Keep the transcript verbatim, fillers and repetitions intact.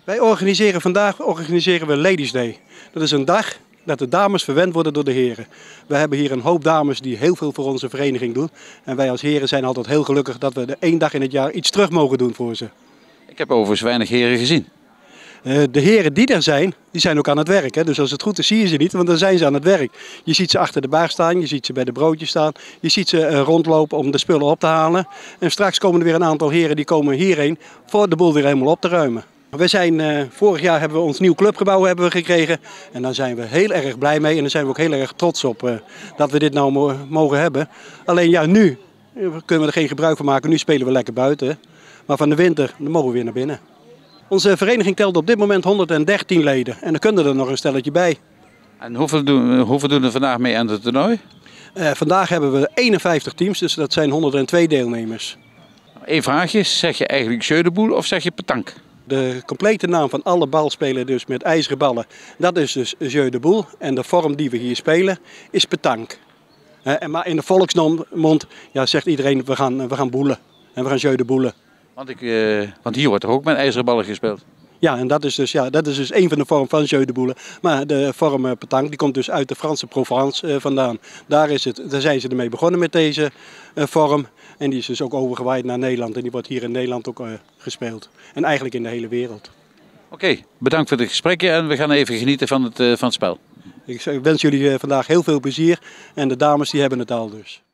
Wij organiseren vandaag organiseren we Ladies Day. Dat is een dag dat de dames verwend worden door de heren. We hebben hier een hoop dames die heel veel voor onze vereniging doen. En wij als heren zijn altijd heel gelukkig dat we de één dag in het jaar iets terug mogen doen voor ze. Ik heb overigens weinig heren gezien. Uh, de heren die er zijn, die zijn ook aan het werk. Hè? Dus als het goed is zie je ze niet, want dan zijn ze aan het werk. Je ziet ze achter de bar staan, je ziet ze bij de broodjes staan. Je ziet ze uh, rondlopen om de spullen op te halen. En straks komen er weer een aantal heren die komen hierheen voor de boel weer helemaal op te ruimen. We zijn, uh, vorig jaar hebben we ons nieuw clubgebouw hebben we gekregen. En daar zijn we heel erg blij mee en daar zijn we ook heel erg trots op uh, dat we dit nou mo mogen hebben. Alleen ja, nu kunnen we er geen gebruik van maken. Nu spelen we lekker buiten. Maar van de winter dan mogen we weer naar binnen. Onze vereniging telt op dit moment honderddertien leden en er kunnen er nog een stelletje bij. En hoeveel doen, hoeveel doen er vandaag mee aan het toernooi? Uh, vandaag hebben we eenenvijftig teams, dus dat zijn honderdtwee deelnemers. Eén vraagje, zeg je eigenlijk jeu de boule of zeg je petanque? De complete naam van alle balspelen dus met ijzeren ballen, dat is dus jeu de boule. En de vorm die we hier spelen is petanque. Uh, en maar in de volksmond ja, zegt iedereen we gaan, we gaan boelen en we gaan jeu de boule. Want, ik, uh, want hier wordt er ook met ijzeren ballen gespeeld. Ja, en dat is dus, ja, dat is dus een van de vormen van jeu de boule. Maar de vorm uh, petanque die komt dus uit de Franse Provence uh, vandaan. Daar, is het, daar zijn ze ermee begonnen met deze uh, vorm. En die is dus ook overgewaaid naar Nederland. En die wordt hier in Nederland ook uh, gespeeld. En eigenlijk in de hele wereld. Oké, okay, bedankt voor het gesprekje en we gaan even genieten van het, uh, van het spel. Ik wens jullie uh, vandaag heel veel plezier. En de dames die hebben het al dus.